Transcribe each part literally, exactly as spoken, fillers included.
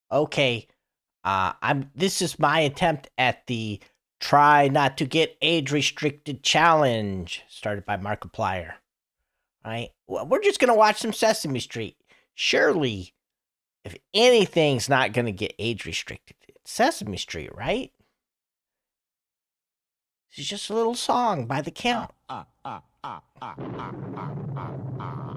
Okay, uh, I'm. This is my attempt at the try not to get age restricted challenge started by Markiplier. Right? Well, we're just gonna watch some Sesame Street. Surely, if anything's not gonna get age restricted, it's Sesame Street, right? It's just a little song by the Count. Ah, ah, ah, ah, ah, ah, ah, ah.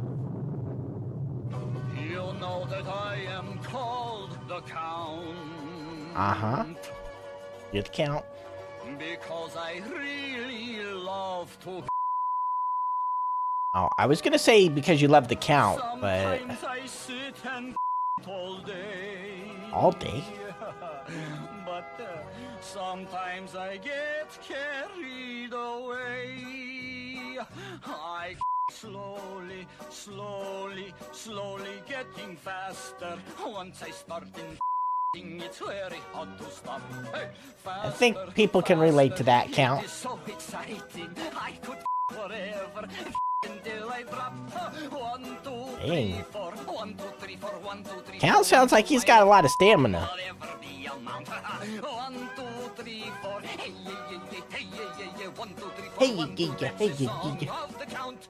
You know that I am called the Count. Uh huh. You're the Count. Because I really love to. Oh, I was gonna say because you love the Count, but Sometimes I sit and all day. all day. But uh, sometimes I get carried away. I slowly, slowly, slowly getting faster. Once I start in, it's very hard to stop. Hey, faster, I think people can relate to that, Count. It is so exciting. I could forever. Until I drop. One, two, three, four. One, two, three, four. One, two, three, Count sounds like he's got a lot of stamina. whatever the amount. One, two, three, four. Hey, yeah, yeah, yeah, hey, yeah, yeah, yeah. One, two, three, four. Hey, One, yeah, two, yeah, that's hey, the yeah, song yeah. of the Count.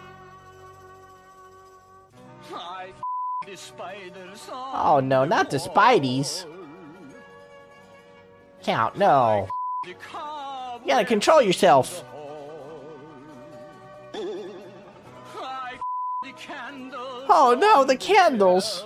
I the spiders on Oh no, not the Spideys. Count, no. the You gotta control yourself. I the candles. Oh no, the candles.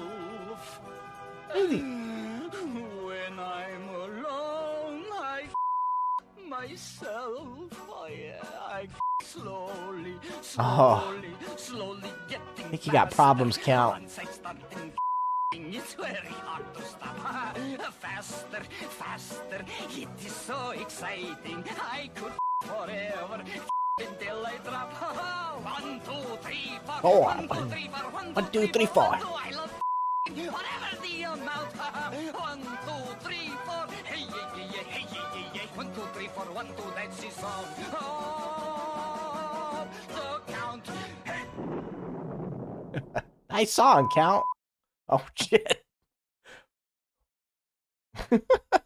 When I'm alone, I myself. Oh yeah, I slowly, Oh. slowly, slowly getting. I think you got problems, Count. Once I start thinking, it's very hard to stop. Faster, faster, it is so exciting. I could forever until I drop. One, two, three, four. Four. One, two, three, four. One, two, three, four. One, two, I love whatever the amount. One, two, three, four. Hey, yeah, yeah, yeah, hey, yeah, yeah, yeah. One, two, three, four. One, two, that's the song. Oh, the Count. Hey. Nice song, Count. Oh shit.